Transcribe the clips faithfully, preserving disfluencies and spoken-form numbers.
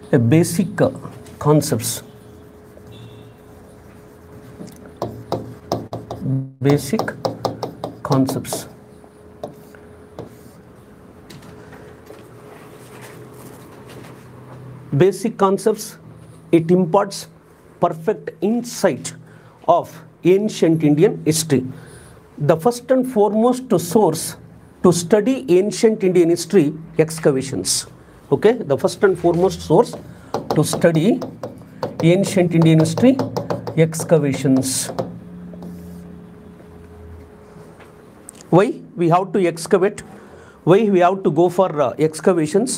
A basic uh, concepts. Basic concepts. Basic concepts, it imparts perfect insight of ancient Indian history. The first and foremost source to study ancient Indian history, excavations. Okay, the first and foremost source to study ancient Indian history, excavations. Why we have to excavate? Why we have to go for uh, excavations?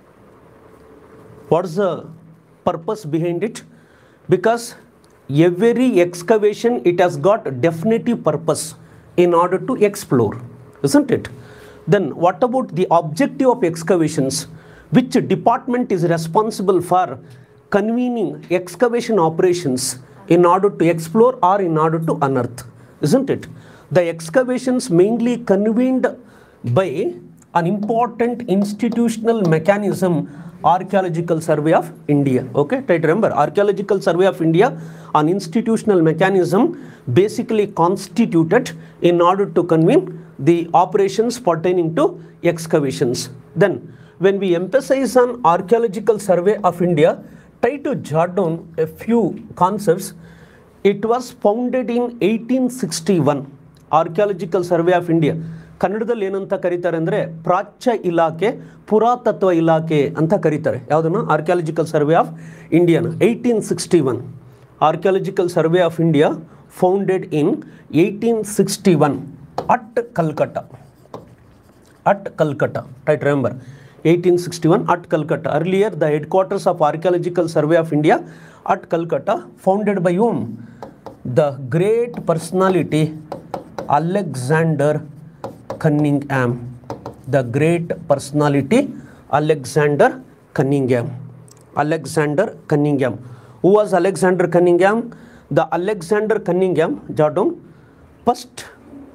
What is the purpose behind it? Because every excavation, it has got definitive purpose in order to explore, isn't it? Then what about the objective of excavations? Which department is responsible for convening excavation operations in order to explore or in order to unearth, isn't it? The excavations mainly convened by an important institutional mechanism, Archaeological Survey of India. Okay, try to remember, Archaeological Survey of India, an institutional mechanism basically constituted in order to convene the operations pertaining to excavations. Then when we emphasize on Archaeological Survey of India, try to jot down a few concepts. It was founded in eighteen sixty-one. Archaeological Survey of India. ಕನ್ನಡದಲ್ಲಿ ಏನಂತ ಕರೀತಾರೆ ಅಂದರೆ ಪ್ರಾಚ್ಯ ಇಲಾಖೆ ಪುರಾತತ್ವ ಇಲಾಖೆ ಅಂತ ಕರೀತಾರೆ. ಯಾವುದನ್ನು? ಆರ್ಕಿಯಾಲಜಿಕಲ್ ಸರ್ವೆ ಆಫ್ ಇಂಡಿಯಾನ. Eighteen sixty one archaeological survey of India founded in eighteen sixty one at Calcutta. At Calcutta. Right, remember, eighteen sixty-one at Calcutta. Earlier, the headquarters of Archaeological Survey of India at Calcutta, founded by whom? The great personality Alexander Cunningham. The great personality Alexander Cunningham. Alexander Cunningham. Who was Alexander Cunningham? The Alexander Cunningham, jot down, first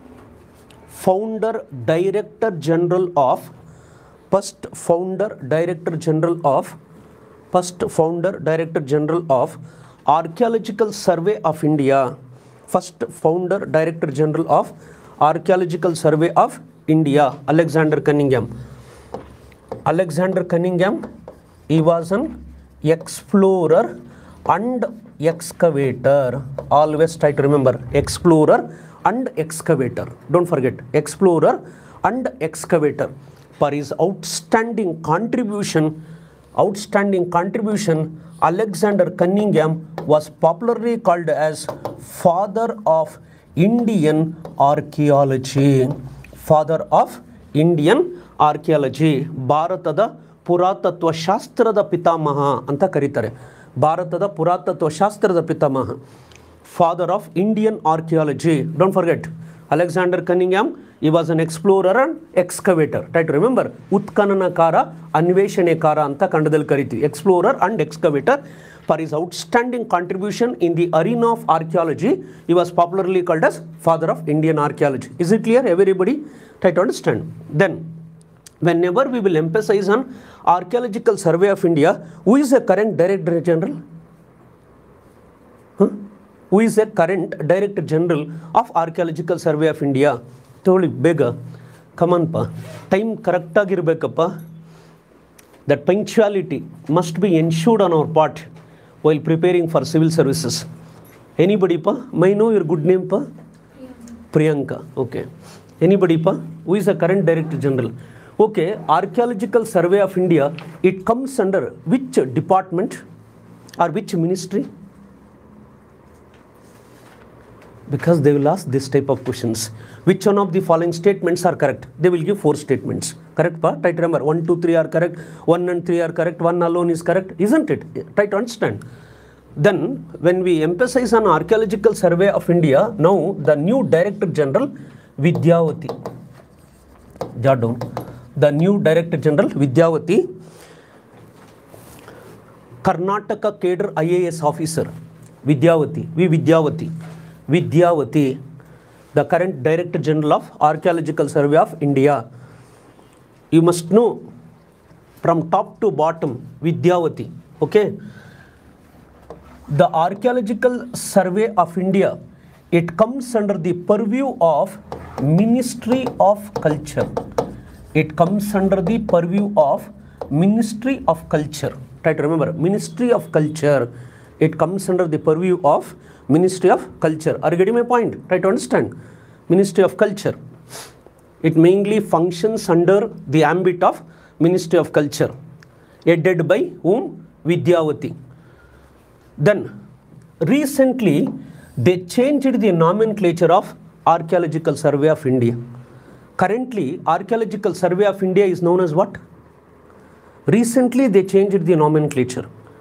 founder director general of first founder director general of first founder director general of Archaeological Survey of India. First founder director general of Archaeological Survey of India, Alexander Cunningham. Alexander Cunningham, he was an explorer and excavator. Always try to remember, explorer and excavator. Don't forget, explorer and excavator. For his outstanding contribution, outstanding contribution, Alexander Cunningham was popularly called as father of Indian archaeology. Father of Indian archaeology. ಭಾರತದ ಪುರಾತತ್ವ ಶಾಸ್ತ್ರದ ಪಿತಾಮಹ ಅಂತ ಕರೀತಾರೆ. ಭಾರತದ ಪುರಾತತ್ವ ಶಾಸ್ತ್ರದ ಪಿತಾಮಹ. Father of Indian archaeology. Don't forget, Alexander Cunningham, he was an explorer and excavator. Try to remember, ಉತ್ಖನನಕಾರ, ಅನ್ವೇಷಣೆಕಾರ ಅಂತ ಕನ್ನಡದಲ್ಲಿ ಕರಿತೀವಿ. Explorer and excavator. For his outstanding contribution in the arena of archaeology, he was popularly called as father of Indian archaeology. Is it clear, everybody? Try to understand. Then, whenever we will emphasize on Archaeological Survey of India, who is the current Director General? Huh? Who is the current Director General of Archaeological Survey of India? Totally bigger. Come on, pa. Time correct ಆಗಿರಬೇಕಪ್ಪ. That punctuality must be ensured on our part while preparing for civil services. Anybody, pa? May I know your good name, pa? Priyanka. Okay. Anybody, pa? Who is the current Director General? Okay. Archaeological Survey of India, it comes under which department or which ministry? Because they will ask this type of questions. Which one of the following statements are correct? They will give four statements. Correct, pa? Try to remember. One, two, three are correct. One and three are correct. One alone is correct. Isn't it? Try to understand. Then, when we emphasize on Archaeological Survey of India, now the new Director General, Vidyavati. Jot down. The new Director General, Vidyavati. Karnataka Cadre I A S officer, Vidyavati. V. Vidyavati. Vidyavati, the current Director General of Archaeological Survey of India. You must know from top to bottom, Vidyavati. Okay, the Archaeological Survey of India, it comes under the purview of Ministry of Culture. It comes under the purview of Ministry of Culture. Try to remember, Ministry of Culture. It comes under the purview of Ministry of Culture. Are you getting my point? Try to understand. Ministry of Culture. It mainly functions under the ambit of Ministry of Culture, headed by whom? Vidyavati. Then recently they changed the nomenclature of Archaeological Survey of India. Currently Archaeological Survey of India is known as what? Recently they changed the nomenclature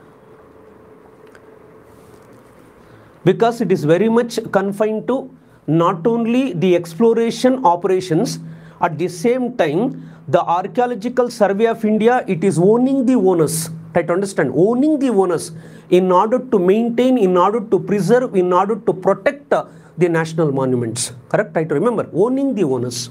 because it is very much confined to not only the exploration operations, at the same time the Archaeological Survey of India, it is owning the onus. Try to understand, owning the onus in order to maintain, in order to preserve, in order to protect uh, the national monuments. Correct? Try to remember, owning the onus.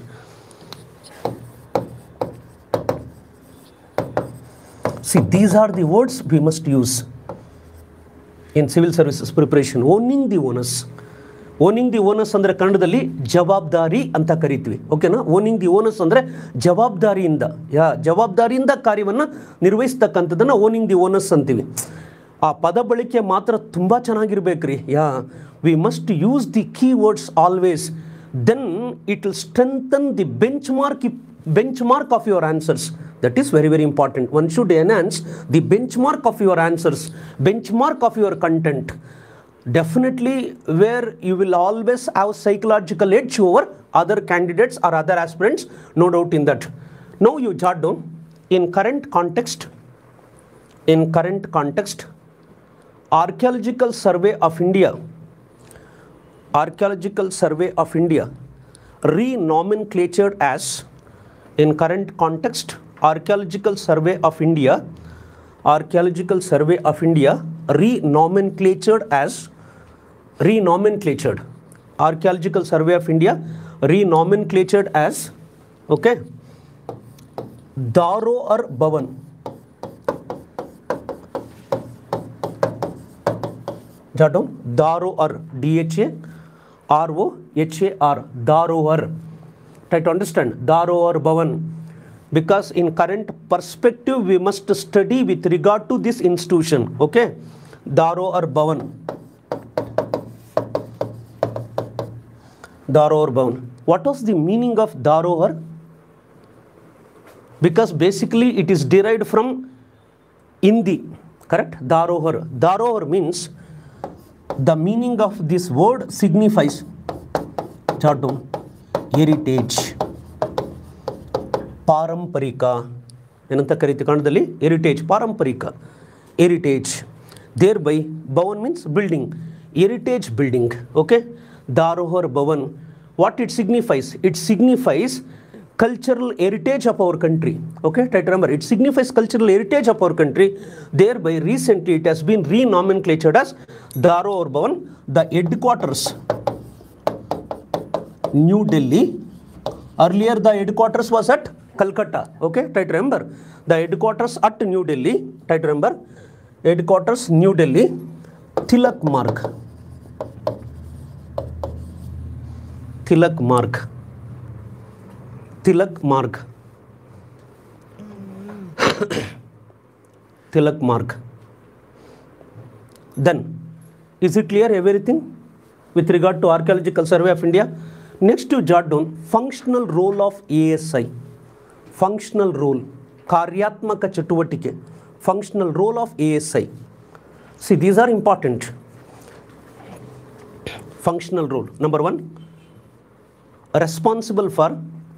See, these are the words we must use in civil services preparation. Owning the onus. Owning the onus ಅಂದ್ರೆ ಕನ್ನಡದಲ್ಲಿ ಜವಾಬ್ದಾರಿ ಅಂತ ಕರಿತೀವಿ. ಓಕೆನಾ? Owning the ಓನಸ್ ಅಂದರೆ ಜವಾಬ್ದಾರಿಯಿಂದ, ಯಾ ಜವಾಬ್ದಾರಿಯಿಂದ ಕಾರ್ಯವನ್ನು ನಿರ್ವಹಿಸ್ತಕ್ಕಂಥದ್ದನ್ನು ಓನಿಂಗ್ ದಿ ಓನಸ್ ಅಂತೀವಿ. ಆ ಪದ ಬಳಕೆ ಮಾತ್ರ ತುಂಬ ಚೆನ್ನಾಗಿರ್ಬೇಕ್ರಿ. Yeah we must use the keywords always. Then it will strengthen the benchmark benchmark of your answers. That is very very important. One should enhance the benchmark of your answers, benchmark of your content. Definitely where you will always have psychological edge over other candidates or other aspirants, no doubt in that. Now you jot down, in current context, in current context, Archaeological Survey of India, Archaeological Survey of India re-nomenclatured as, in current context, Archaeological Survey of India, Archaeological Survey of India re-nomenclatured as, re-nomenclatured, Archaeological Survey of India re-nomenclatured as, okay, Dharohar Bhavan. Jot down, Dharohar, D H A R O H A R, Dharohar. Try to understand, Dharohar Bhavan, because in current perspective we must study with regard to this institution. Okay, Dharohar Bhavan, Dharohar Bhavan. What was the meaning of Dharohar? Because basically it is derived from Hindi, correct? Dharohar. Dharohar means, the meaning of this word signifies, jot down, heritage, ಪಾರಂಪರಿಕ ಏನಂತ ಕರೀತೀವಿ ಕನ್ನಡದಲ್ಲಿ? Heritage, ಪಾರಂಪರಿಕ, heritage. Thereby bhavan means building, heritage building. Okay, dharohar bhavan. What it signifies? It signifies cultural heritage of our country. Okay, try to remember, it signifies cultural heritage of our country. Thereby recently it has been re-nomenclatured as Dharohar Bhavan. The headquarters, New Delhi. Earlier the headquarters was at Calcutta. Okay, try to remember, the headquarters at New Delhi. Try to remember, headquarters New Delhi, Tilak Marg, Tilak Marg, Tilak Marg, Tilak Marg. Then, is it clear everything with regard to Archaeological Survey of India? Next you jot down functional role of A S I. Functional role, Karyatmaka Chatuvatike, functional role of A S I. See, these are important. Functional role. Number one, responsible for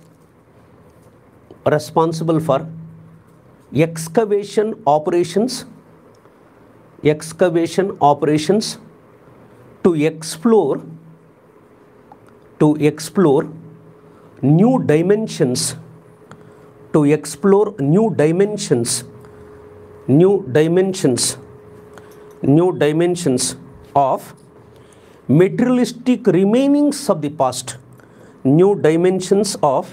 responsible for excavation operations, excavation operations to explore, to explore new dimensions, to explore new dimensions, new dimensions, new dimensions of materialistic remainings of the past, new dimensions of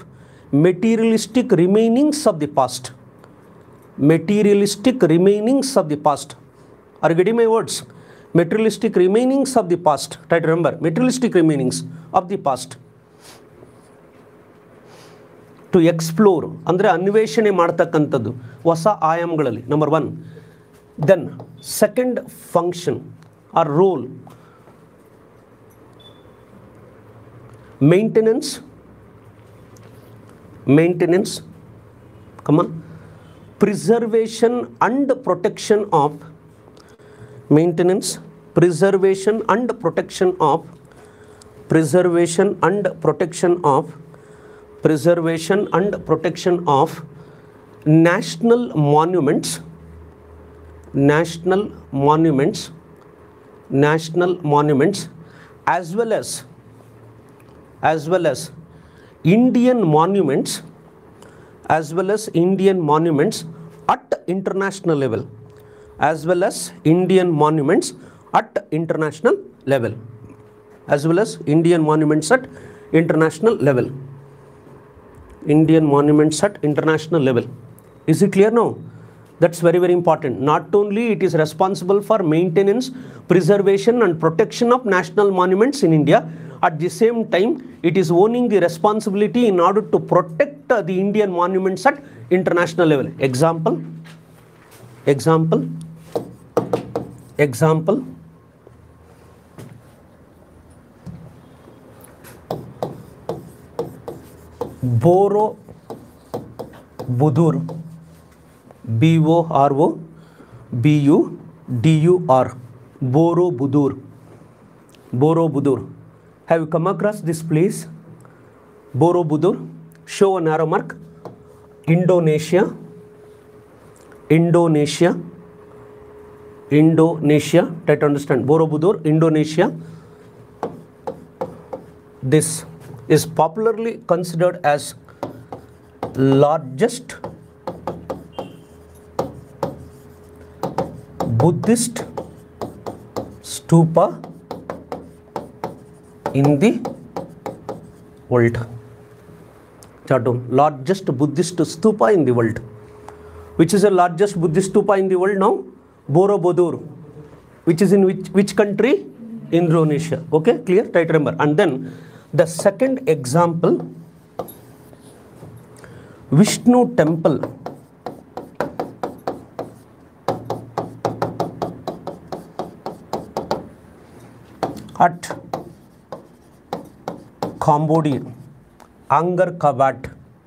materialistic remainings of the past, materialistic remainings of the past. Are you getting my words? Materialistic remainings of the past. Try to remember, materialistic remainings of the past. To explore, ಅಂದರೆ ಅನ್ವೇಷಣೆ ಮಾಡ್ತಕ್ಕಂಥದ್ದು ಹೊಸ ಆಯಾಮಗಳಲ್ಲಿ, number one. Then second function or role, maintenance maintenance come on, preservation and protection of, maintenance, preservation and protection of, preservation and protection of, preservation and protection of national monuments, national monuments, national monuments, as well as, as well as Indian monuments, as well as Indian monuments at international level, as well as Indian monuments at international level, as well as Indian monuments at international level, Indian monuments at international level. Is it clear now? That's very very important. Not only it is responsible for maintenance, preservation and protection of national monuments in India, at the same time it is owning the responsibility in order to protect uh, the Indian monuments at international level. Example, example, example, Borobudur, B O R O B U D U R, Borobudur, Borobudur. Have you come across this place? Borobudur. Show an arrow mark. Indonesia, Indonesia, Indonesia. Try to understand. Borobudur, Indonesia. This is popularly considered as largest Buddhist stupa in the world. Chart down. Largest Buddhist stupa in the world. Which is the largest Buddhist stupa in the world now? Borobudur. Which is in which, which country? Indonesia. Okay, clear? Try to remember. And then the second example, Vishnu temple at Cambodia, Angkor Wat.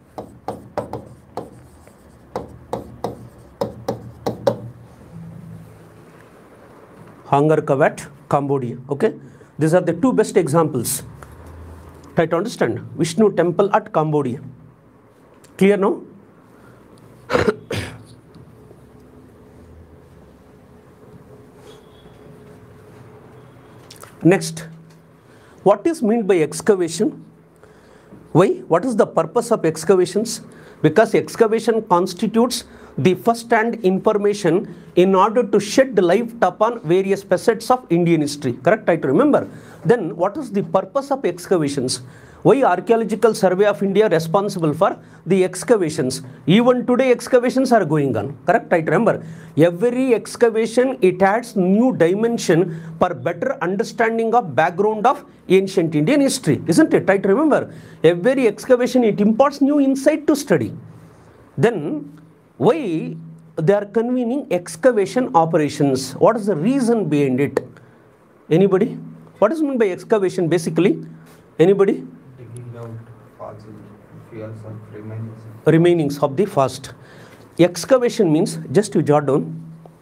Angkor Wat, Cambodia. Okay, these are the two best examples. Try to understand. Vishnu temple at Cambodia. Clear now? Next, what is meant by excavation? Why? What is the purpose of excavations? Because excavation constitutes the first-hand information in order to shed light upon various facets of Indian history. Correct? Try to remember. Then, what is the purpose of excavations? Why Archaeological Survey of India responsible for the excavations? Even today excavations are going on. Correct? Try to remember. Every excavation, it adds new dimension for better understanding of background of ancient Indian history. Isn't it? Try to remember. Every excavation, it imparts new insight to study. Then, why they are convening excavation operations? What is the reason behind it? Anybody? What is meant by excavation basically? Anybody? Digging out fossil fuels or remainings. Remainings of the past. Excavation means, just you jot down,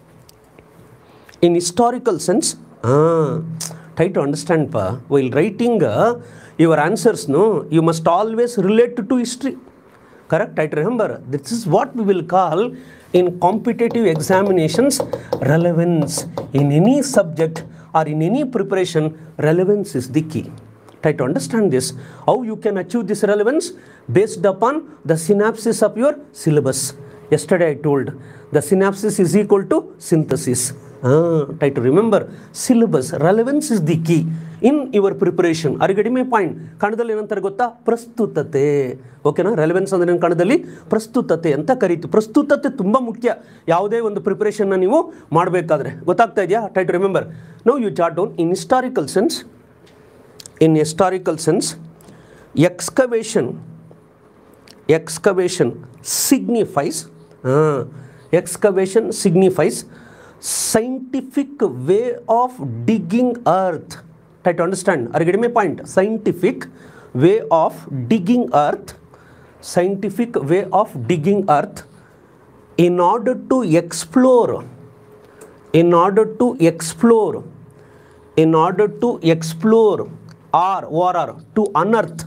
in historical sense. Ah, try to understand pa. While writing uh, your answers, no, you must always relate to history. Correct? Try to remember. This is what we will call in competitive examinations relevance. In any subject or in any preparation, relevance is the key. Try to understand this. How you can achieve this relevance? Based upon the synopsis of your syllabus. Yesterday I told the synopsis is equal to synthesis. Ah, try to remember. Syllabus, relevance is the key. In your preparation. Are getting my point? ಕನ್ನಡದಲ್ಲಿ ಏನಂತಾರೆ ಗೊತ್ತಾ? ಪ್ರಸ್ತುತತೆ. ಓಕೆನಾ? Relevance ಅಂದರೆ ಕನ್ನಡದಲ್ಲಿ ಪ್ರಸ್ತುತತೆ ಅಂತ ಕರೀತೀವಿ. ಪ್ರಸ್ತುತತೆ ತುಂಬ ಮುಖ್ಯ ಯಾವುದೇ ಒಂದು ಪ್ರಿಪರೇಷನ್ನ ನೀವು ಮಾಡಬೇಕಾದ್ರೆ. ಗೊತ್ತಾಗ್ತಾ ಇದೆಯಾ? Try to remember. Now you jot down in historical sense. In historical sense excavation excavation signifies uh, excavation signifies scientific way of digging earth. Try to understand. Are you getting my point? Scientific way of digging earth. Scientific way of digging earth in order to explore in order to explore in order to explore or or, or to unearth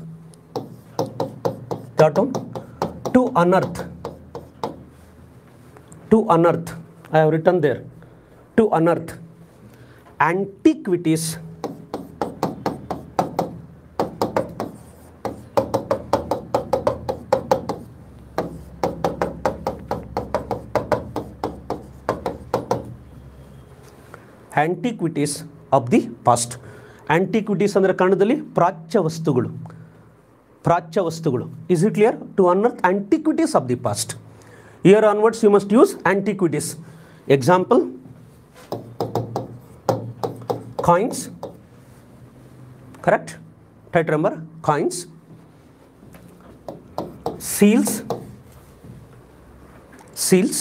to unearth to unearth I have written there, to unearth antiquities antiquities of the past. Antiquities ಅಂದರೆ ಕನ್ನಡದಲ್ಲಿ ಪ್ರಾಚ್ಯ ವಸ್ತುಗಳು. ಪ್ರಾಚ್ಯ ವಸ್ತುಗಳು. Is it clear? To unearth antiquities of the past. Here onwards you must use antiquities. Example, coins. Correct? Try to remember. Coins, seals, seals,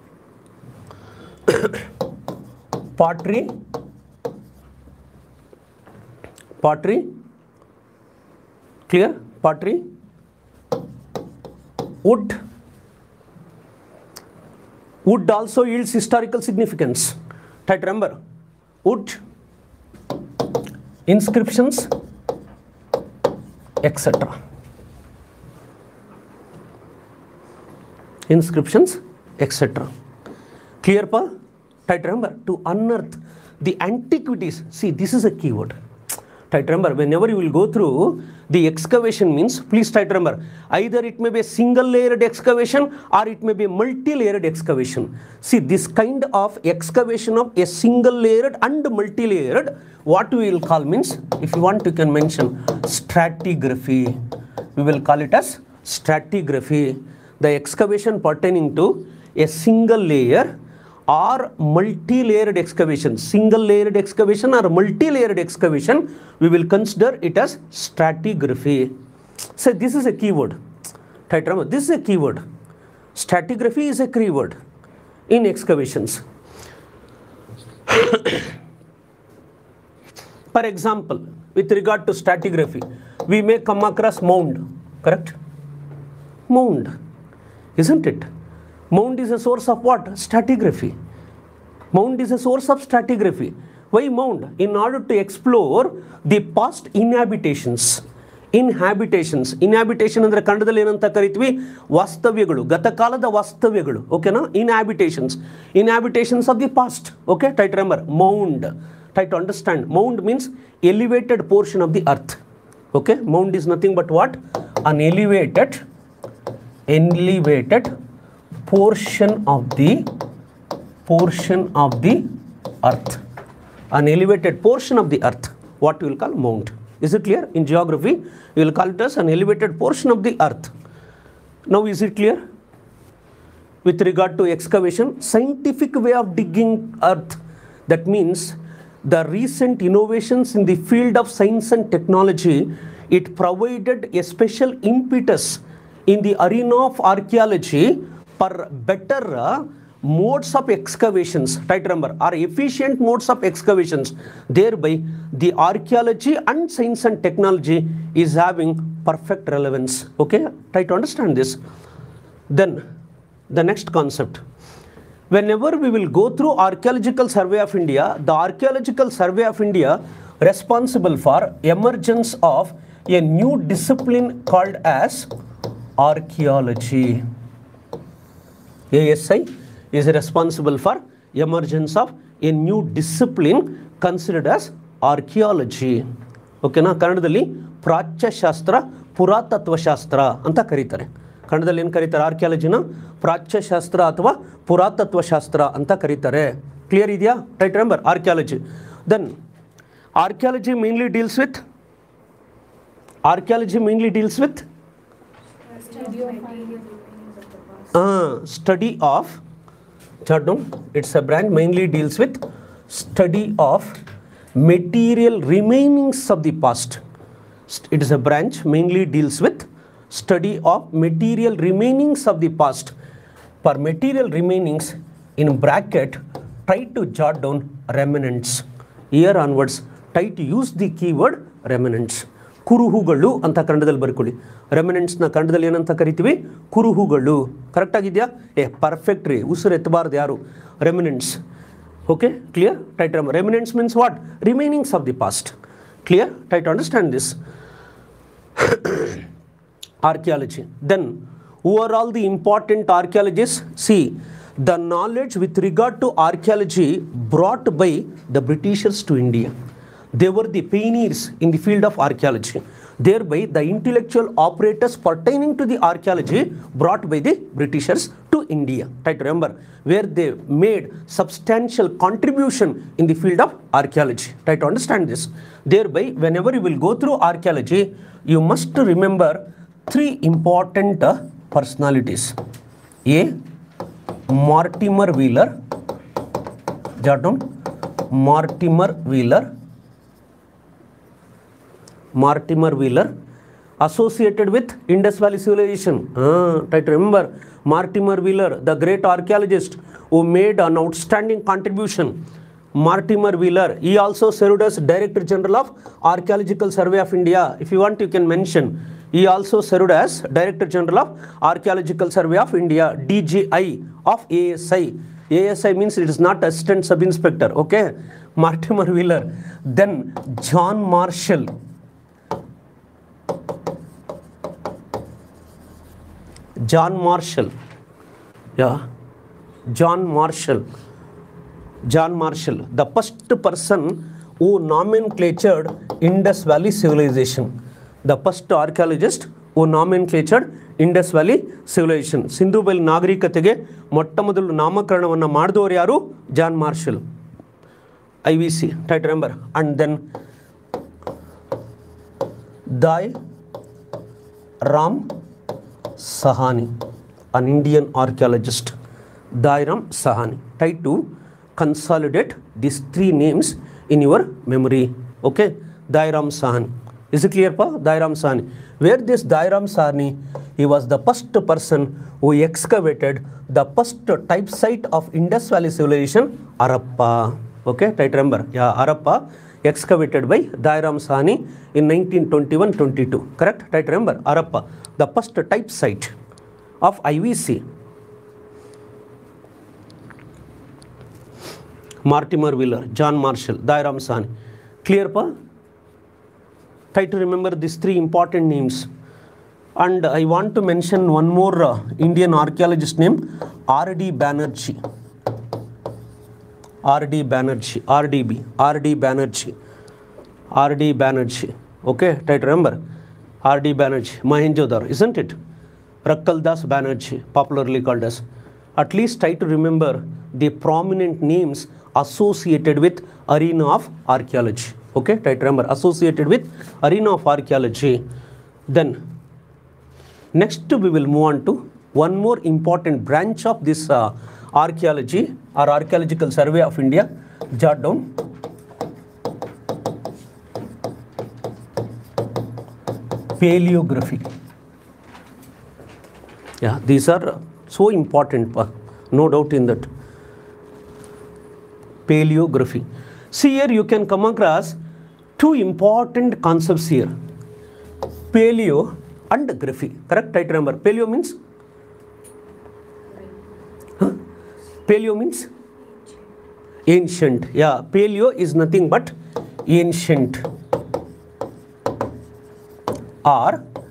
pottery, pottery. Clear? Pottery, wood. Wood also yields historical significance. Try to remember. Wood, inscriptions, et cetera. Inscriptions, et cetera. Clear, pa? Try to remember. To unearth the antiquities. See, this is a keyword. Try to remember, whenever you will go through the excavation means, please try to remember, either it may be a single layered excavation or it may be a multi-layered excavation. See, this kind of excavation of a single layered and multi-layered, what we will call means, if you want you can mention stratigraphy. We will call it as stratigraphy. The excavation pertaining to a single layer or multi-layered excavation, single layered excavation or multi-layered excavation, we will consider it as stratigraphy. So this is a keyword. Try to remember, this is a keyword. Stratigraphy is a keyword in excavations. For example, with regard to stratigraphy, we may come across mound, correct? Mound, isn't it? Mound is a source of what? Stratigraphy. Mound is a source of stratigraphy. Why mound? In order to explore the past inhabitations. Inhabitations. Inhabitation ಅಂದರೆ ಕನ್ನಡದಲ್ಲಿ ಏನಂತ ಕರಿತೀವಿ? ವಾಸ್ತವ್ಯಗಳು, ಗತಕಾಲದ ವಾಸ್ತವ್ಯಗಳು. ಓಕೆನಾ? Inhabitations. Inhabitations of the past. Okay? Try to remember. Mound. Try to understand. Mound means elevated portion of the earth. Okay? Mound is nothing but what? An elevated, elevated portion of the portion of the earth. An elevated portion of the earth, what we will call mound. Is it clear? In geography, we will call it as an elevated portion of the earth. Now is it clear? With regard to excavation, scientific way of digging earth, that means the recent innovations in the field of science and technology, it provided a special impetus in the arena of archaeology for better uh, modes of excavations. Try to remember, are efficient modes of excavations. Thereby, the archaeology and science and technology is having perfect relevance. Okay, try to understand this. Then, the next concept. Whenever we will go through Archaeological Survey of India, the Archaeological Survey of India responsible for emergence of a new discipline called as archaeology. A S I is responsible for emergence of a new discipline considered as archaeology. Okay na? ಕನ್ನಡದಲ್ಲಿ ಪ್ರಾಚ್ಯಶಾಸ್ತ್ರ, ಪುರಾತತ್ವಶಾಸ್ತ್ರ ಅಂತ ಕರೀತಾರೆ. ಕನ್ನಡದಲ್ಲಿ ಏನು ಕರೀತಾರೆ? ಆರ್ಕಿಯಾಲಜಿನ ಪ್ರಾಚ್ಯಶಾಸ್ತ್ರ ಅಥವಾ ಪುರಾತತ್ವಶಾಸ್ತ್ರ ಅಂತ ಕರೀತಾರೆ. Clear ಇದೆಯಾ? Right, remember archaeology. Then Archaeology mainly deals with archaeology mainly deals with Study of material remains of the past. uh, study of jot down, it's a branch mainly deals with study of material remainings of the past. It is a branch mainly deals with study of material remainings of the past. For material remainings, in bracket, try to jot down remnants. Here onwards, try to use the keyword remnants. ಕುರುಹುಗಳು ಅಂತ ಕನ್ನಡದಲ್ಲಿ ಬರ್ಕೊಳ್ಳಿ. ರೆಮಿನೆಂಟ್ಸ್ನ ಕನ್ನಡದಲ್ಲಿ ಏನಂತ ಕರಿತೀವಿ? ಕುರುಹುಗಳು. Correct ಆಗಿದೆಯಾ? ಏ perfect ರೀ, ಉಸಿರು ಎತ್ತಬಾರ್ದು ಯಾರು. Remnants. Okay, clear? Try to remnants means what? Remainings of the past. Clear? Try to understand this. Archaeology. Then, who are all the important archaeologists? See, the knowledge with regard to archaeology brought by the Britishers to India. They were the pioneers in the field of archaeology. Thereby, the intellectual operators pertaining to the archaeology brought by the Britishers to India. Right, remember, where they made substantial contribution in the field of archaeology. Try to understand this. Thereby, whenever you will go through archaeology, you must remember three important uh, personalities. A. Mortimer Wheeler. Jot down. Mortimer Wheeler. Mortimer Wheeler associated with Indus Valley civilization. Ah, try to remember Mortimer Wheeler, the great archaeologist who made an outstanding contribution. Mortimer Wheeler, he also served as Director General of Archaeological Survey of India. If you want, you can mention. He also served as Director General of Archaeological Survey of India, D G I of A S I. A S I means it is not Assistant Sub Inspector. Okay, Mortimer Wheeler. Then John Marshall. John Marshall. Yeah, John Marshall. John Marshall, the first person who nomenclatured Indus Valley civilization. The first archaeologist who nomenclatured Indus Valley civilization. ಸಿಂಧೂ ಬೈಲ್ ನಾಗರಿಕತೆಗೆ ಮೊಟ್ಟ ಮೊದಲು ನಾಮಕರಣವನ್ನು ಮಾಡಿದವರು ಯಾರು? John Marshall. I V C. Try to remember. And then Daya Ram Sahni, an Indian archaeologist. Dairam Sahani. Try to consolidate these three names in your memory. Okay, Dairam Sahani. Is it clear, pa? Dairam Sahani. Where this Dairam Sahani, he was the first person who excavated the first type site of Indus Valley civilization, Harappa. Okay, try to remember. Yeah, Harappa, excavated by Dairam Sahani in nineteen twenty-one twenty-two. Correct? Try to remember. Harappa, the first type site of I V C. Mortimer Wheeler, John Marshall, Dairam Sahani. Clear, pa? Try to remember these three important names. And I want to mention one more uh, Indian archaeologist name, R D Banerjee. R D Banerjee, R D B, R D Banerjee, R D Banerjee. Okay, try to remember. R D Banerjee, Mohenjo-daro, isn't it? Rakkaldas Banerjee, popularly called as. At least try to remember the prominent names associated with arena of archaeology. Okay, try to remember, associated with arena of archaeology. Then next we will move on to one more important branch of this uh, archaeology or Archaeological Survey of India. Jot down. Paleography. Yeah, these are so important, no doubt in that. Paleography. See, here you can come across two important concepts here. Paleo and graphy. Correct? Try to remember. Paleo means? Huh? Paleo means? Ancient. Yeah, paleo is nothing but ancient or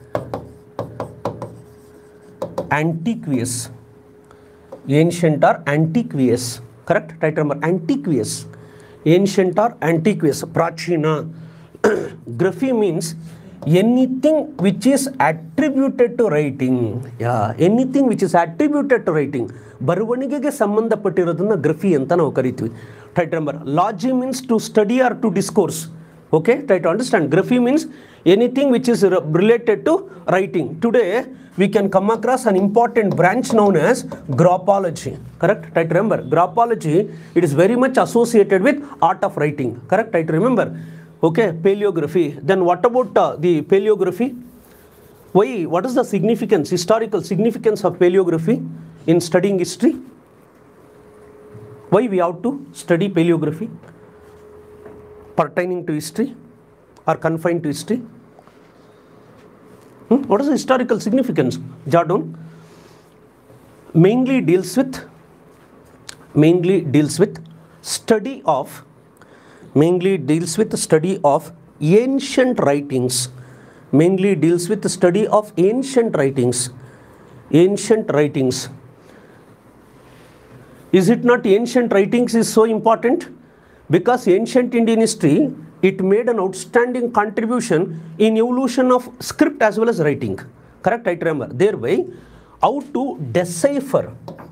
antiquous. Ancient or antiquous. Correct? Try to remember. Antiquous. Ancient or antiquous. Prachina. Graphy means anything which is attributed to writing. Yeah, anything which is attributed to writing. ಬರವಣಿಗೆಗೆ ಸಂಬಂಧಪಟ್ಟಿರೋದನ್ನ graphy ಅಂತ ನಾವು ಕರಿತೀವಿ. Try to remember. Logy means to study or to discourse. Okay, try to understand. Graphy means anything which is re- related to writing. Today, we can come across an important branch known as graphology. Correct? Try to remember. Graphology, it is very much associated with art of writing. Correct? Try to remember. Okay, paleography. Then what about uh, the paleography? Why? What is the significance, historical significance of paleography in studying history? Why we have to study paleography? Pertaining to history or confined to history? Hmm? What is the historical significance? Jardon mainly deals with mainly deals with study of mainly deals with the study of ancient writings. Mainly deals with the study of ancient writings. Ancient writings. Is it not ancient writings is so important? Because ancient Indian history, it made an outstanding contribution in evolution of script as well as writing. Correct? I remember. Thereby, how to decipher.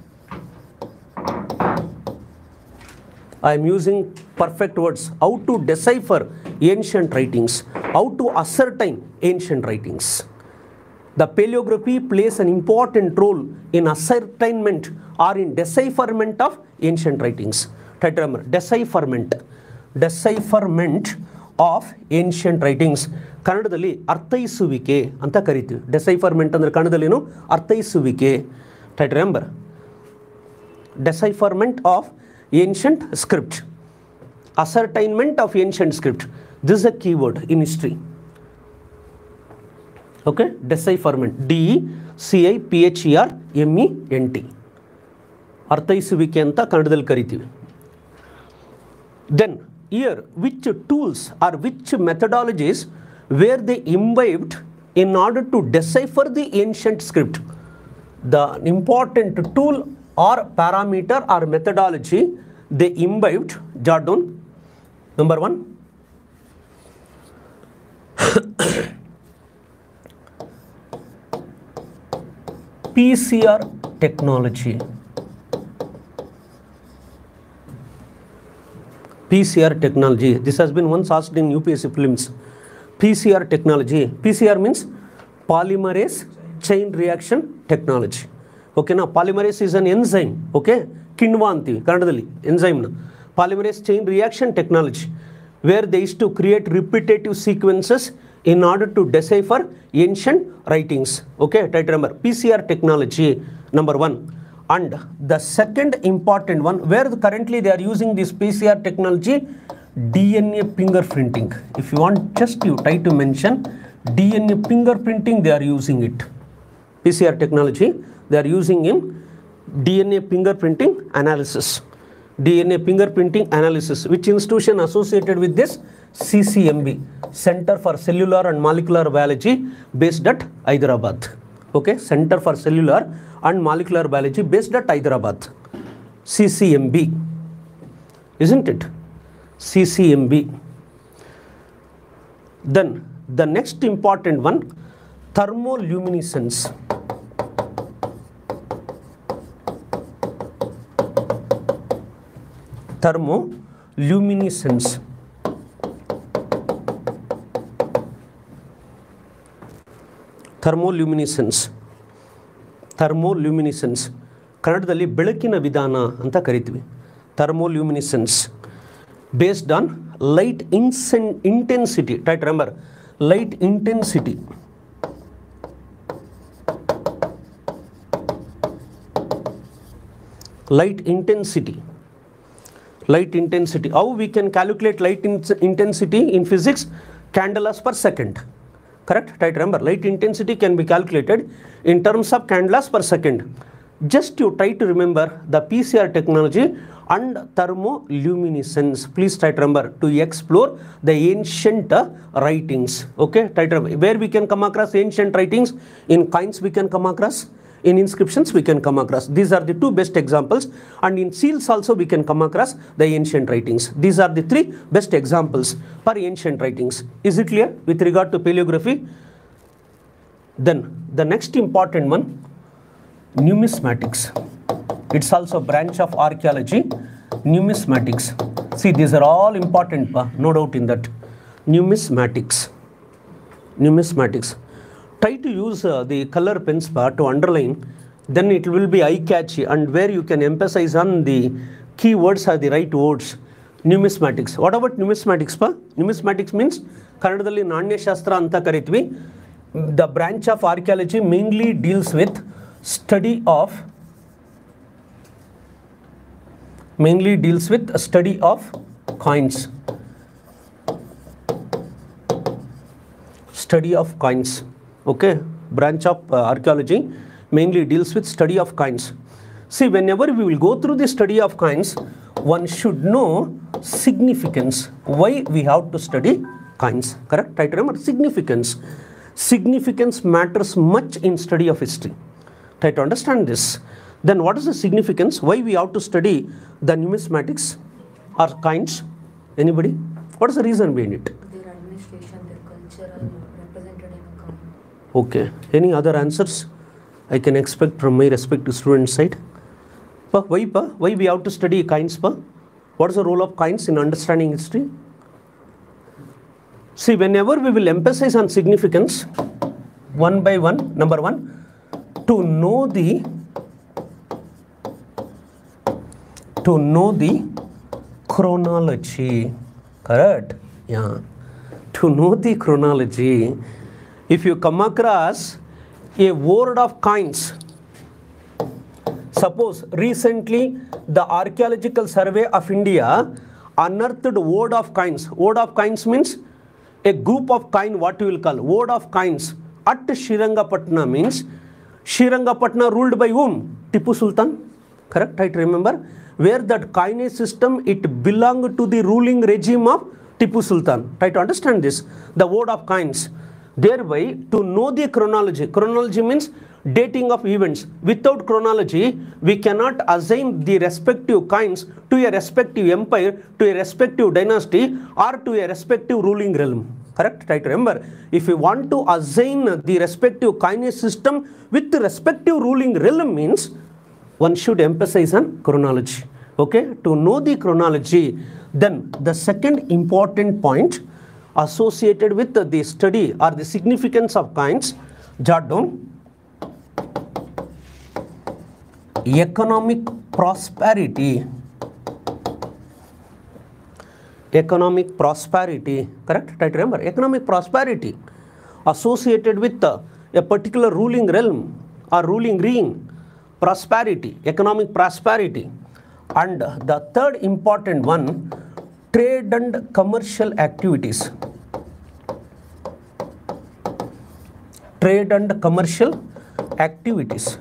I am using perfect words. How to decipher ancient writings. How to ascertain ancient writings. The paleography plays an important role in ascertainment or in decipherment of ancient writings. Try to remember. Decipherment. Decipherment of ancient writings. ಕನ್ನಡದಲ್ಲಿ ಅರ್ಥೈಸುವಿಕೆ ಅಂತ ಕರಿತೀವಿ. ಡೆಸೈಫರ್ಮೆಂಟ್ ಅಂದರೆ ಕನ್ನಡದಲ್ಲಿ ಏನು ಅರ್ಥೈಸುವಿಕೆ. Try to remember. Decipherment of ancient script. Ascertainment of ancient script. This is a keyword in history. Okay, decipherment. D E C I P H E R M E N T. ಅರ್ಥೈಸುವಿಕೆ ಅಂತ ಕನ್ನಡದಲ್ಲಿ ಕರಿತೀವಿ. Then here, which tools or which methodologies were they imbibed in order to decipher the ancient script? The important tool or parameter or methodology they imbibed, jot down. Number one, P C R technology. P C R technology. This has been once asked in U P S C prelims. P C R technology. P C R means polymerase chain reaction technology. Okay, now polymerase is an enzyme. Okay, ಕಿಣ್ವ ಅಂತೀವಿ ಕನ್ನಡದಲ್ಲಿ enzyme na. Polymerase chain reaction technology, where they used to create repetitive sequences in order to decipher ancient writings. Okay, try to remember. P C R technology, number one. And the second important one, where currently they are using this P C R technology, D N A fingerprinting. If you want, just you try to mention D N A fingerprinting, they are using it. P C R technology, they are using in D N A fingerprinting analysis. D N A fingerprinting analysis. Which institution associated with this? C C M B, Center for Cellular and Molecular Biology, based at Hyderabad. Okay, Center for Cellular and Molecular Biology, based at Hyderabad. C C M B, isn't it? C C M B. Then the next important one, thermoluminescence. Thermoluminescence. Thermoluminescence. Thermoluminescence. ಕನ್ನಡದಲ್ಲಿ ಬೆಳಕಿನ ವಿಧಾನ ಅಂತ ಕರಿತೀವಿ. Thermoluminescence. Based on light intensity. Try to remember. Light intensity. Light intensity. Light intensity. How we can calculate light in intensity in physics? Candelas per second. Correct? Try to remember. Light intensity can be calculated in terms of candelas per second. Just you try to remember the P C R technology and thermoluminescence. Please try to remember to explore the ancient uh, writings. Okay? Try to remember. Where we can come across ancient writings? In coins we can come across. In inscriptions we can come across. These are the two best examples, and in seals also we can come across the ancient writings. These are the three best examples for ancient writings. Is it clear with regard to paleography? Then the next important one, numismatics. It's also a branch of archaeology. Numismatics. See, these are all important, no doubt in that. numismatics. Numismatics. Try to use uh, the color pens part to underline, then it will be eye catchy, and where you can emphasize on the keywords are the right words. Numismatics. What about numismatics pa? Numismatics means Kannadalli Nanya Shastra anta karitvi. The branch of archaeology mainly deals with study of mainly deals with a study of coins. Study of coins. Okay, branch of uh, archaeology mainly deals with study of coins. See, whenever we will go through the study of coins, one should know significance. Why we have to study coins? Correct? Try to remember significance. Significance matters much in study of history. Try to understand this. Then what is the significance? Why we have to study the numismatics or coins? Anybody? What is the reason behind it? Their administration, their culture are represented in a coin. Okay. Any other answers I can expect from my respective student side? Pa, why, pa? Why we have to study coins? Pa? What is the role of coins in understanding history? See, whenever we will emphasize on significance, one by one, number one, to know the to know the chronology. Correct? Yeah. To know the chronology, if you come across a word of coins, suppose recently the Archaeological Survey of India unearthed word of coins. Word of coins means a group of coin, what you will call word of coins at Srirangapatna, means Srirangapatna ruled by whom? Tipu Sultan. Correct? Right? Remember, where that coinage system, it belonged to the ruling regime of Tipu Sultan. Try to understand this. The word of coins. Thereby, to know the chronology. Chronology means dating of events. Without chronology, we cannot assign the respective coins to a respective empire, to a respective dynasty, or to a respective ruling realm. Correct? Try to remember. If you want to assign the respective coinage system with the respective ruling realm, means one should emphasize on chronology. Okay? To know the chronology. Then the second important point associated with the, the study or the significance of coins, jot down. Economic prosperity. Economic prosperity. Correct? Try to remember. Economic prosperity associated with the, a particular ruling realm or ruling reign. Prosperity. Economic prosperity. And the third important one, trade and commercial activities. Trade and commercial activities.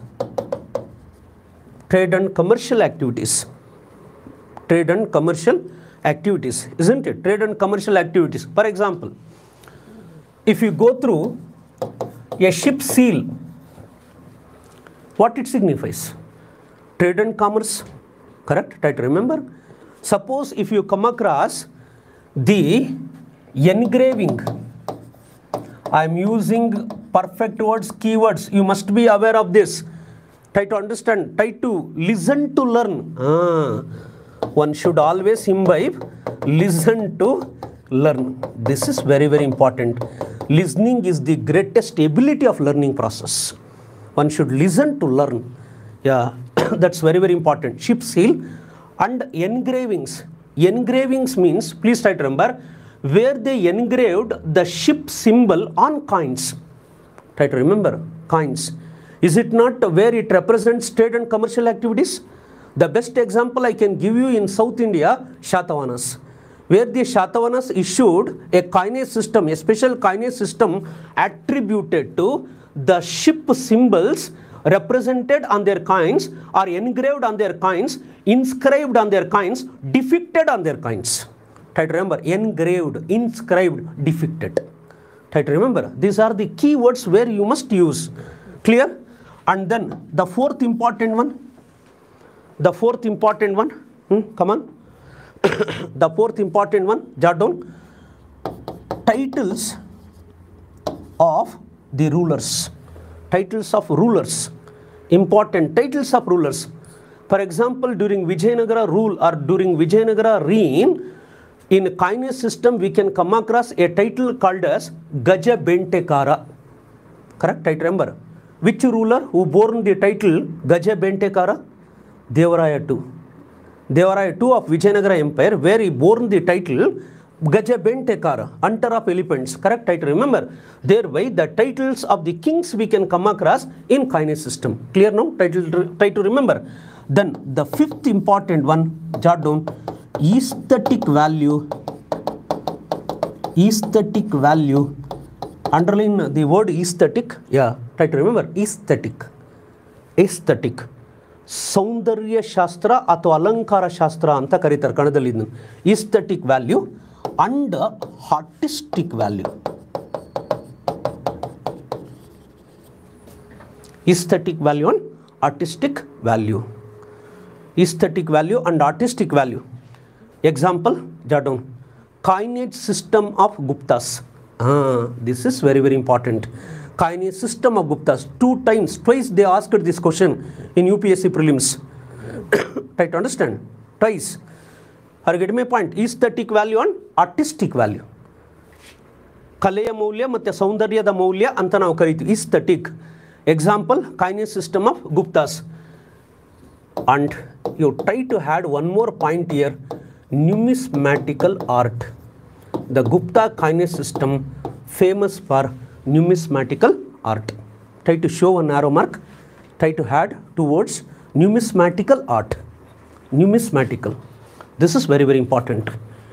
Trade and commercial activities. Trade and commercial activities. Isn't it? Trade and commercial activities. For example, if you go through a ship seal, what it signifies? Trade and commerce. Correct? Try to remember. Suppose if you come across the engraving, I am using perfect words, keywords. You must be aware of this. Try to understand. Try to listen to learn. Ah, one should always imbibe, listen to learn. This is very, very important. Listening is the greatest ability of learning process. One should listen to learn. Yeah, that's very, very important. Ship seal and engravings. Engravings means, please try to remember, where they engraved the ship symbol on coins. Try to remember, coins. Is it not where it represents trade and commercial activities? The best example I can give you in South India, Shatavahanas, where the Shatavahanas issued a coinage system, a special coinage system attributed to the ship symbols represented on their coins or engraved on their coins, inscribed on their coins, depicted on their coins. Try to remember, engraved, inscribed, depicted. Try to remember, these are the key words where you must use. Clear? And then the fourth important one, the fourth important one, hmm, come on, the fourth important one, jot down, titles of the rulers. Titles of rulers, important titles of rulers. For example, during Vijayanagara rule or during Vijayanagara reign, In coinage system, we can come across a title called as Gaja Bentekara. Correct? I remember. Which ruler who bore the title Gaja Bentekara? Devaraya the Second. Devaraya the Second of Vijayanagara Empire, where he bore the title Gaja Bentekara, hunter of elephants. Correct? I remember. Thereby, the titles of the kings we can come across in coinage system. Clear now? Title, try to remember. Then the fifth important one, jot down, aesthetic value. Aesthetic value. Underline the word aesthetic. Yeah, try to remember. Aesthetic. Aesthetic. Saundarya Shastra ಅಥವಾ ಅಲಂಕಾರ ಶಾಸ್ತ್ರ ಅಂತ ಕರೀತಾರೆ ಕನ್ನಡದಲ್ಲಿ ಇದನ್ನು. Aesthetic value and artistic value. Aesthetic value and artistic value. Aesthetic value and artistic value. Example, jot down. Coinage system of Guptas. Ah, this is very very important. Coinage system of Guptas. Two times, twice they asked this question in U P S C prelims. Try to understand. Twice. Are you getting my point? Aesthetic value and artistic value. ಕಲೆಯ ಮೌಲ್ಯ ಮತ್ತು ಸೌಂದರ್ಯದ ಮೌಲ್ಯ ಅಂತ ನಾವು ಕರಿತೀವಿ. Aesthetic. Example, coinage system of Guptas. And you try to add one more point here. Numismatical art. The Gupta coinage system famous for numismatical art. Try to show an arrow mark. Try to add towards numismatical art. Numismatical. This is very very important.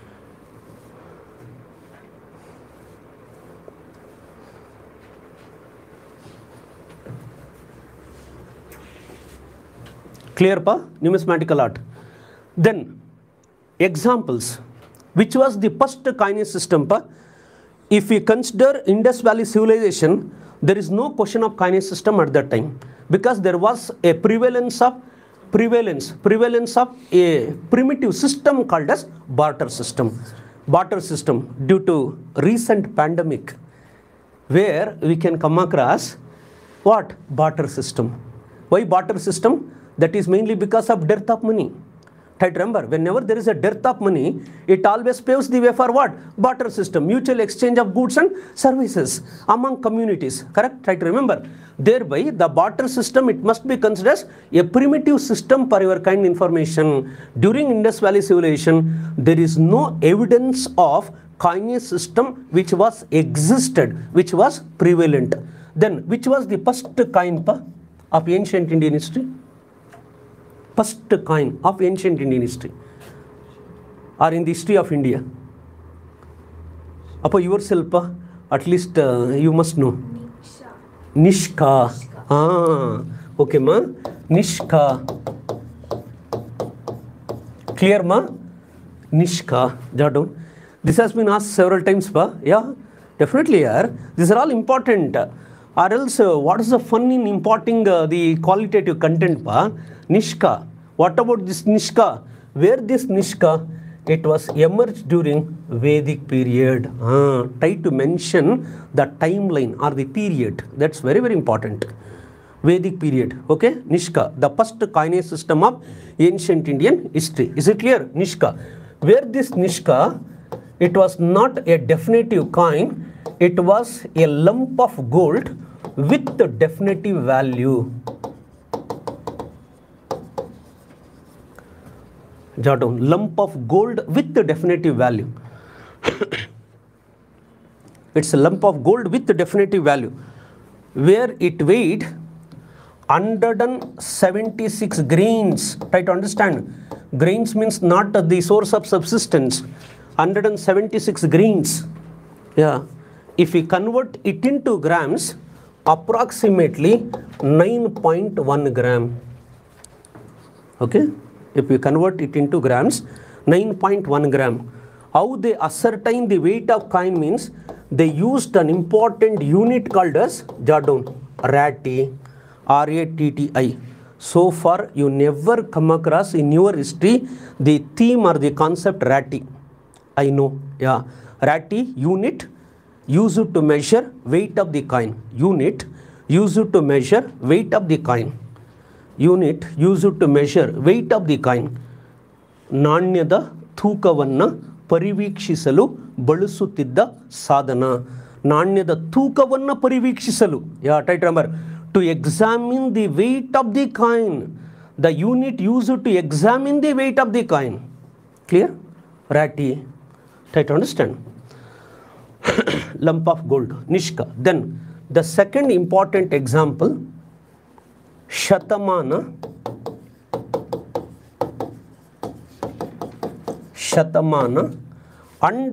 Clear pa? Numismatical art. Then examples. Which was the first coinage system pa? If we consider Indus Valley civilization, there is no question of coinage system at that time, because there was a prevalence of prevalence prevalence of a primitive system called as barter system. Barter system due to recent pandemic, where we can come across what? Barter system. Why barter system? That is mainly because of dearth of money. Try to remember, whenever there is a dearth of money, it always paves the way for what? Barter system, mutual exchange of goods and services among communities. Correct? Try to remember. Thereby, the barter system, it must be considered as a primitive system for your kind information. During Indus Valley civilization, there is no evidence of coinage system which was existed, which was prevalent. Then, which was the first coin of ancient Indian history? First coin of ancient Indian history or in the history of India. Appa yourself, at least uh, you must know. Nishka. Nishka. Ah, okay ma. Nishka. Clear ma? Nishka. Jado. This has been asked several times pa. Yeah, definitely yaar. These are all important. Or else, uh, what is the fun in importing uh, the qualitative content pa? Nishka. What about this Nishka? Where this Nishka? It was emerged during Vedic period. Ah, try to mention the timeline or the period. That's very very important. Vedic period. Okay, Nishka, the first coinage system of ancient Indian history. Is it clear? Nishka. Where this Nishka? It was not a definitive coin. It was a lump of gold with the definitive value. Jot down, lump of gold with the definitive value. It's a lump of gold with the definitive value, where it weighed one hundred seventy-six grains. Try to understand. Grains means not the source of subsistence. one hundred seventy-six grains. Yeah. If we convert it into grams, approximately nine point one gram. Okay. If we convert it into grams, nine point one gram. How they ascertain the weight of coin means they used an important unit called as, jot down, Ratti, R A T T I. So far, you never come across in your history the theme or the concept Ratti. I know, yeah. Ratti, unit, used to measure weight of the coin. Unit, used to measure weight of the coin. Unit used to measure weight of the coin. ನಾಣ್ಯದ ತೂಕವನ್ನು ಪರಿವೀಕ್ಷಿಸಲು ಬಳಸುತ್ತಿದ್ದ ಸಾಧನ. ನಾಣ್ಯದ ತೂಕವನ್ನು ಪರಿವೀಕ್ಷಿಸಲು. Yeah tight number to examine the weight of the coin. The unit use to examine the weight of the coin. Clear? Rati. Tight understand? lump of gold, Nishka. Then the second important example, Shatamana. Shatamana and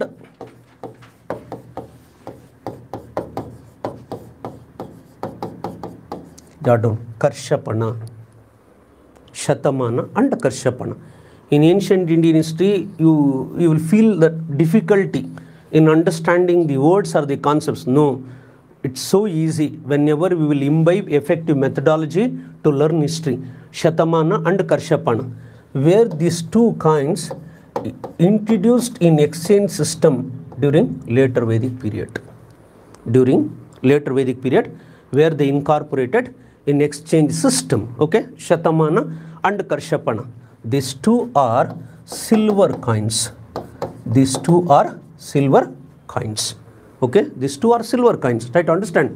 Jadon, Karshapana. Shatamana and Karshapana. In ancient Indian history, you, you will feel the difficulty in understanding the words or the concepts. No, it's so easy whenever we will imbibe effective methodology to learn history. Shatamana and Karshapana, where these two kinds introduced in exchange system during later Vedic period. During later Vedic period, where they incorporated in exchange system. Okay, Shatamana and Karshapana. These two are silver coins. These two are silver coins. Okay, these two are silver coins. Try to understand.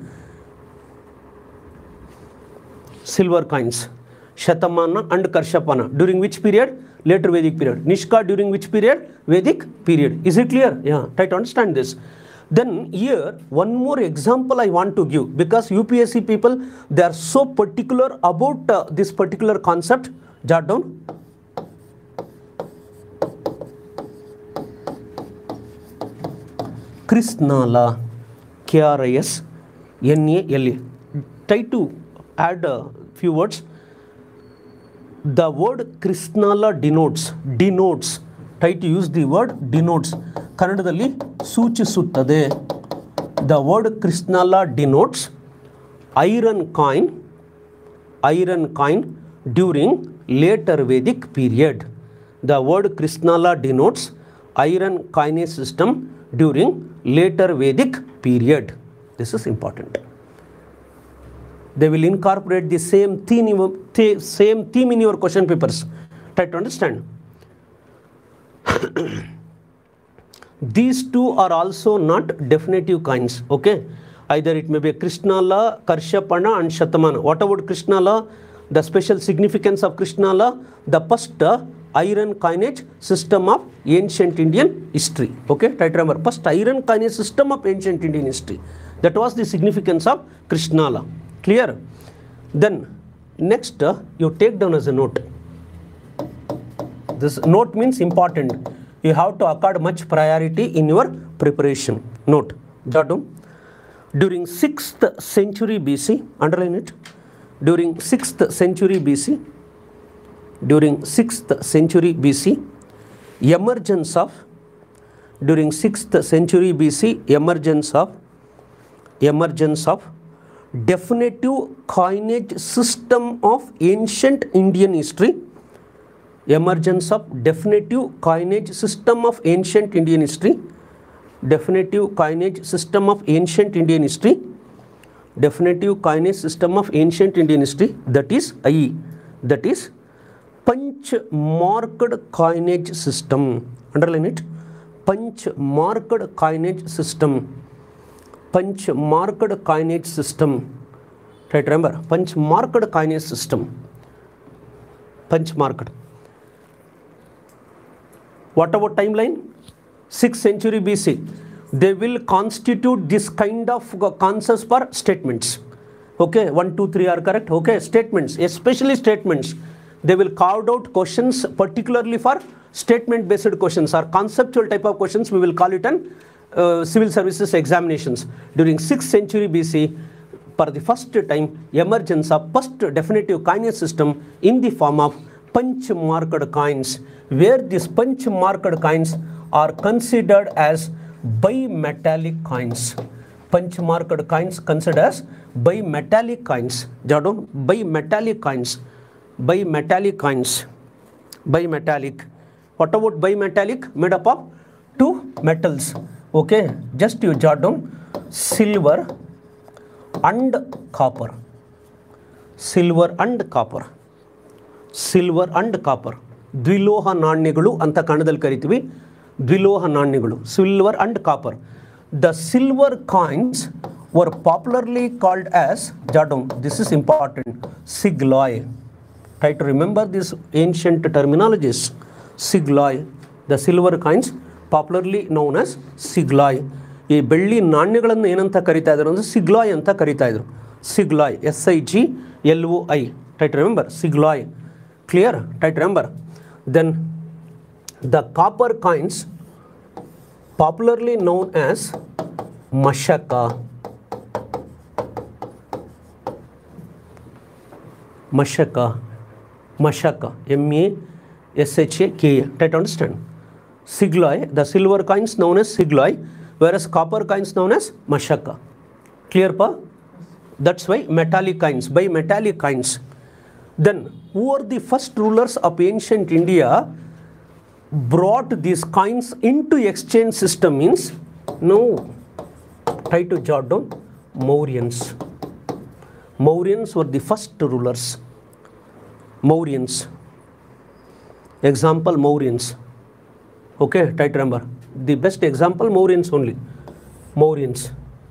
Silver coins. Shatamana and Karshapana. During which period? Later Vedic period. Nishka during which period? Vedic period. Is it clear? Yeah, try to understand this. Then here one more example I want to give, because U P S C people, they are so particular about uh, this particular concept. Jot down. Krishnala, K R I S N A L A. Try to add a few words. The word Krishnala denotes, denotes. Try to use the word denotes. Kannadadalli ಸೂಚಿಸುತ್ತದೆ. The word Krishnala denotes iron coin, iron coin during later Vedic period. The word Krishnala denotes iron coinage system during later Vedic period. This is important. They will incorporate the same theme, same theme in your question papers. Try to understand. These two are also not definitive coins. Okay, either it may be Krishnala, Karshapana and Shatamana. What about Krishnala? The special significance of Krishnala, the first uh, iron coinage system of ancient Indian history. Okay, try to remember, first iron coinage system of ancient Indian history. That was the significance of Krishnala. Clear? Then next uh, you take down as a note. This note means important. You have to accord much priority in your preparation. Note. Jot down. During sixth century B C, underline it. During sixth century B C, during sixth century B C, emergence of, during sixth century B C, emergence of, emergence of definitive coinage system of ancient Indian history, emergence of definitive coinage system of ancient Indian history, definitive coinage system of ancient Indian history, definitive coinage system of ancient Indian history, that is I, that is punch marked coinage system. Underline it. Punch marked coinage system. Punch marked coinage system. Try to remember. Punch marked coinage system. Punch marked. What about timeline? sixth century B C. They will constitute this kind of concepts for statements. Okay, one, two, three are correct. Okay, statements, especially statements. They will carve out questions particularly for statement based questions or conceptual type of questions. We will call it an uh, civil services examinations. During sixth century B C, for the first time, emergence of first definitive coinage system in the form of punch marked coins, where these punch marked coins are considered as bimetallic coins. Punch marked coins considered as bimetallic coins. Jadon, bimetallic coins. Bimetallic coins. Bimetallic. What about bimetallic? Made up of two metals. Okay, just you jot down silver and copper. Silver and copper. Silver and copper. ದ್ವಿಲೋಹ ನಾಣ್ಯಗಳು ಅಂತ ಕನ್ನಡದಲ್ಲಿ ಕರಿತೀವಿ. ದ್ವಿಲೋಹ ನಾಣ್ಯಗಳು, silver and copper. The silver coins were popularly called as, jot down, this is important, sigloi. Try to remember these ancient terminologies. Sigloi, the silver coins popularly known as sigloi. ಈ ಬೆಳ್ಳಿ ನಾಣ್ಯಗಳನ್ನು ಏನಂತ ಕರಿತಾ ಇದ್ರು ಅಂದರೆ ಸಿಗ್ಲಾಯ್ ಅಂತ ಕರಿತಾ ಇದ್ರು. Sigloi, S I G L O I. Try to remember sigloi. Clear? Try to remember. Then the copper coins popularly known as mashaka. Mashaka, mashaka, M A S H A K A. Try to understand. Sigloi, the silver coins known as sigloi, whereas copper coins known as mashaka. Clear pa? That's why metallic coins, by metallic coins. Then who are the first rulers of ancient India brought these coins into exchange system means? No. Try to jot down. Mauryans. Mauryans were the first rulers. Mauryans. Example, Mauryans. Okay, try to remember. The best example, Mauryans only. Mauryans.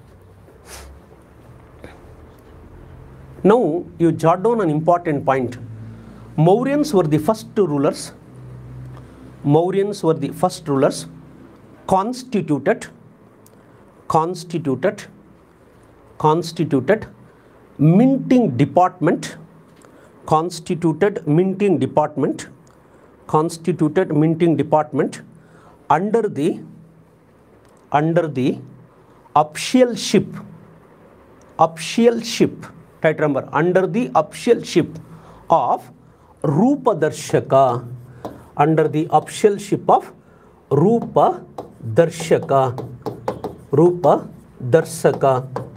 Now, you jot down an important point. Mauryans were the first rulers. Mauryans were the first rulers. Constituted, constituted, constituted minting department. Constituted minting department. Constituted minting department. Under the under the officialship officialship try to remember under the officialship of Rupa Darshaka. Under the officialship of Rupa Darshaka. Rupa Darshaka.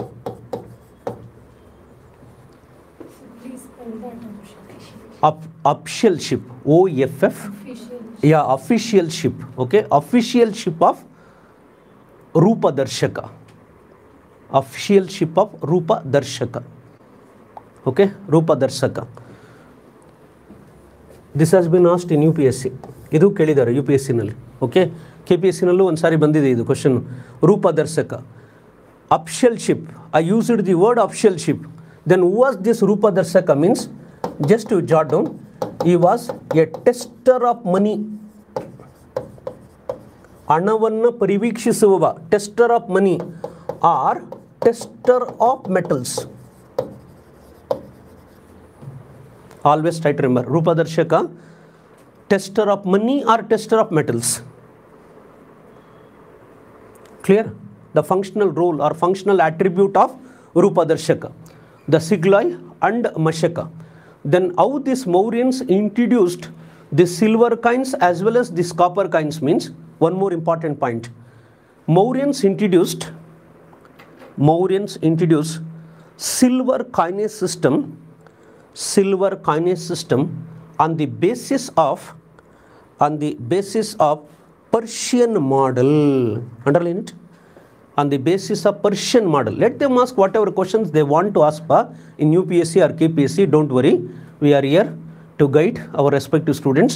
Please spell that. Of officialship, O F F. Official. Yeah, officialship. Okay, officialship of Rupa Darshaka. Officialship of Rupa Darshaka. Okay, Rupa Darshaka. This has been asked in U P S C. ಇದು ಕೇಳಿದ್ದಾರೆ U P S ಸಿನಲ್ಲಿ. Okay, K P S ಸಿನಲ್ಲೂ ಒಂದು ಸಾರಿ ಬಂದಿದೆ ಇದು question. Rupadarshaka, officialship. I used the word officialship. Then who was this rupadarshaka means? Just to jot down, he was a tester of money. ಹಣವನ್ನು ಪರಿವೀಕ್ಷಿಸುವ, tester of money or tester of metals. Always try to remember. Rupadarshaka, tester of money or tester of metals. Clear? The functional role or functional attribute of rupadarshaka, the sigloi and mashaka. Then how these Mauryans introduced the silver coins as well as these copper coins means? One more important point. Mauryans introduced Mauryans introduced silver coinage system, silver coinage system on the basis of on the basis of Persian model. Underline it. On the basis of Persian model. Let them ask whatever questions they want to ask pa in U P S C or K P S C. Don't worry, we are here to guide our respective students.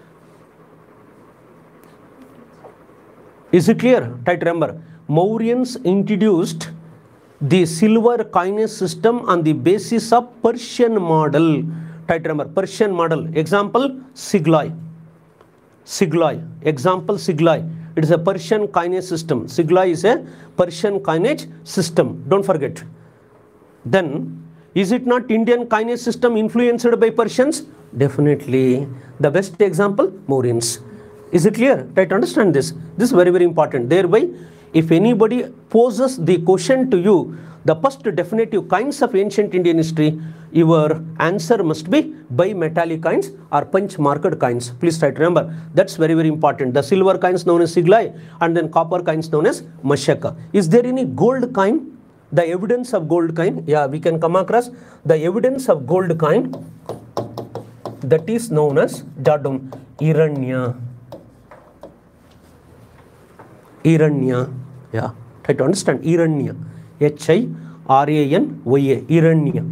Is it clear? Try to remember. Mauryans introduced the silver coinage system on the basis of Persian model. Try to remember. Persian model. Example, sigloi. Sigloi. Example, sigloi. It is a Persian coinage system. Sigloi is a Persian coinage system. Don't forget. Then, is it not Indian coinage system influenced by Persians? Definitely. The best example, Mauryans. Is it clear? Try to understand this. This is very, very important. Thereby, if anybody poses the question to you, the first definitive kinds of ancient Indian history, your answer must be bimetallic coins or punch marked coins. Please try to remember. That's very, very important. The silver coins known as sigloi and then copper coins known as mashaka. Is there any gold coin? The evidence of gold coin? Yeah, we can come across the evidence of gold coin that is known as jadum Iranya. Iranya. Yeah, try to understand. Iranya. H I R A N Y A. Iranya.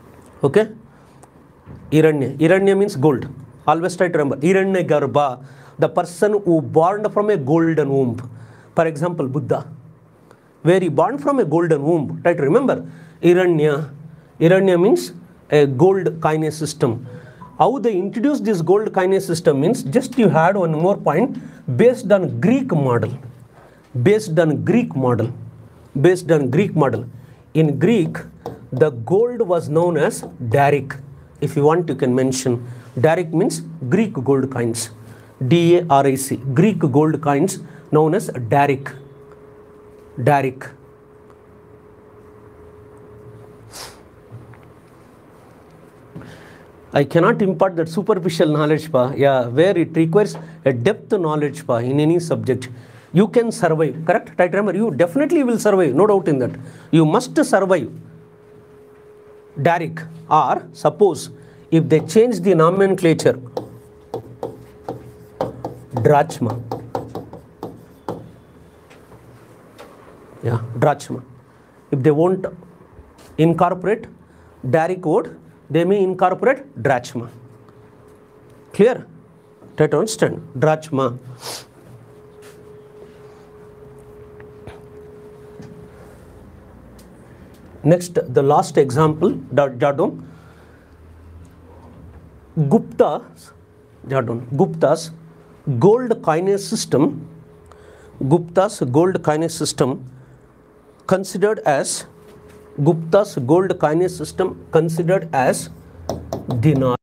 Okay? Iranya. Iranya means gold. Always try to remember. Iranya Garbha the person who born from a golden womb. For example, Buddha, where he born from a golden womb. Right? Remember, Iranya. Iranya means a gold kinase system. How they introduced this gold kinase system means, just you had one more point, based on Greek model. Based on Greek model. Based on Greek model. In Greek, the gold was known as daric. If you want, you can mention. Daric means Greek gold coins. D A R I C. Greek gold coins known as daric. Daric. I cannot impart that superficial knowledge, pa. Yeah, where it requires a depth knowledge, pa, in any subject. You can survive, correct? Right, remember, you definitely will survive, no doubt in that. You must survive. Daric. Or suppose if they change the nomenclature, drachma. Yeah, drachma. If they won't incorporate Daric word, they may incorporate drachma. Clear? Try to understand. Drachma. Next, the last example, Jadon. Gupta's, Jadon, Gupta's gold kinase system, Gupta's gold kinase system considered as, Gupta's gold kinase system considered as dinar.